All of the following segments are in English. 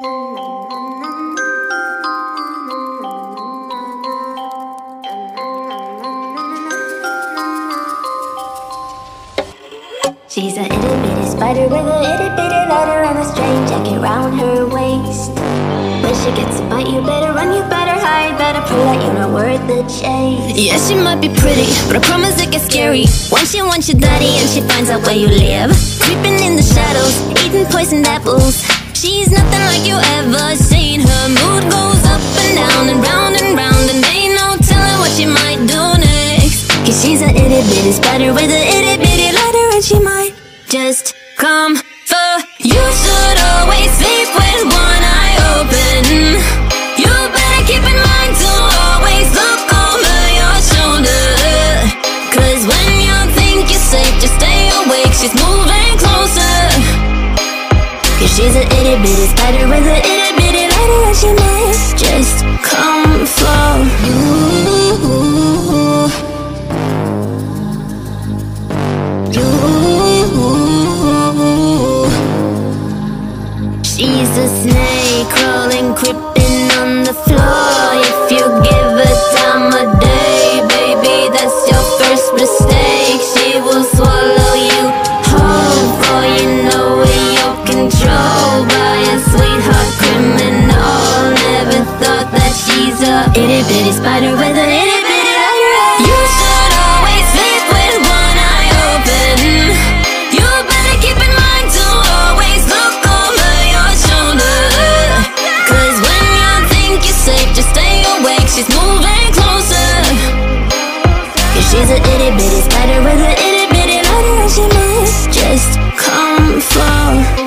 She's a itty bitty spider with a itty bitty ladder and a strange jacket round her waist. When she gets a bite, you better run, you better hide, better prove that you're not worth the chase. Yeah, she might be pretty, but I promise it gets scary when she wants your daddy and she finds out where you live. Creeping in the shadows, eating poisoned apples. She's nothing like you ever seen. Her mood goes up and down and round, and ain't no telling what she might do next. Cause she's a itty bitty spider with a itty bitty ladder, and she might just come for you. Should always sleep with one eye open. You better keep in mind to always look over your shoulder. Cause when you think you're safe, just stay awake, she's moving closer. Cause she's a itty bitty spider with a itty bitty ladder, and she might just come for you. She's a snake crawling, creeping on the floor. If you give her time of day, baby, that's your first mistake. She will swallow you whole, for you know in your control by a sweetheart criminal. Never thought that she's a itty bitty spider with a itty bitty ladder. You should always sleep with one eye open. You better keep in mind to always look over your shoulder. Cause when you think you're safe, just stay awake, she's moving closer. Cause she's a itty bitty spider with a itty bitty ladder, and she might just come for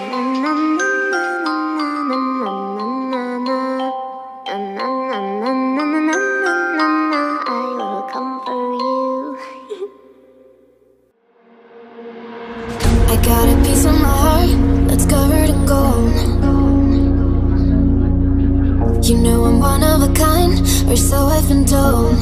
got a piece of my heart that's covered in gold. You know I'm one of a kind, or so I've been told.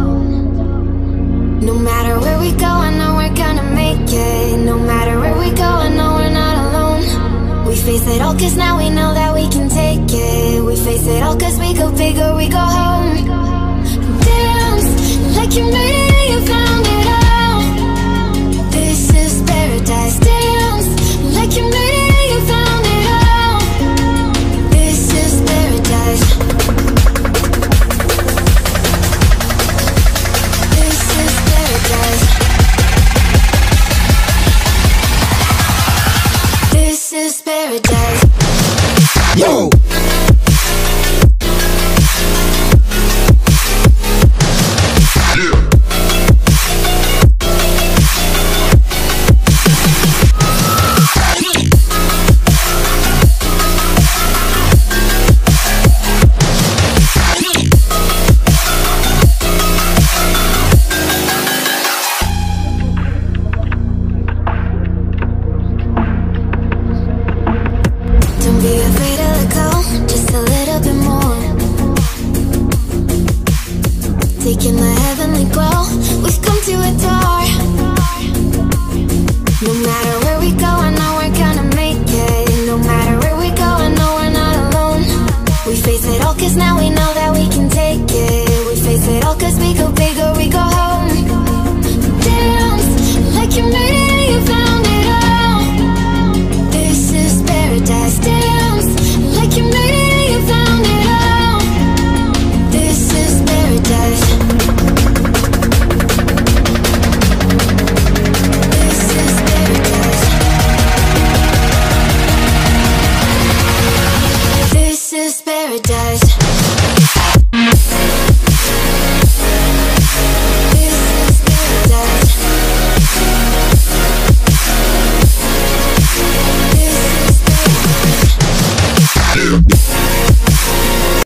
No matter where we go, I know we're gonna make it. No matter where we go, I know we're not alone. We face it all cause now we know that we can take it. We face it all cause we go big or we go home. Dance like you made it and you found it all. This is paradise. Like you made it and you found it all. This is paradise. This is paradise. This is paradise. Yo! Taking the heavenly glow, we've come to adore. No matter where we go, I know we're gonna make it. No matter where we go, I know we're not alone. We face it all cause now we know that we can take it. We face it all cause we go big or we go home. Dance like you made it and you found it all. This is paradise. Dance like you made it and you found it all. This is paradise. This is paradise.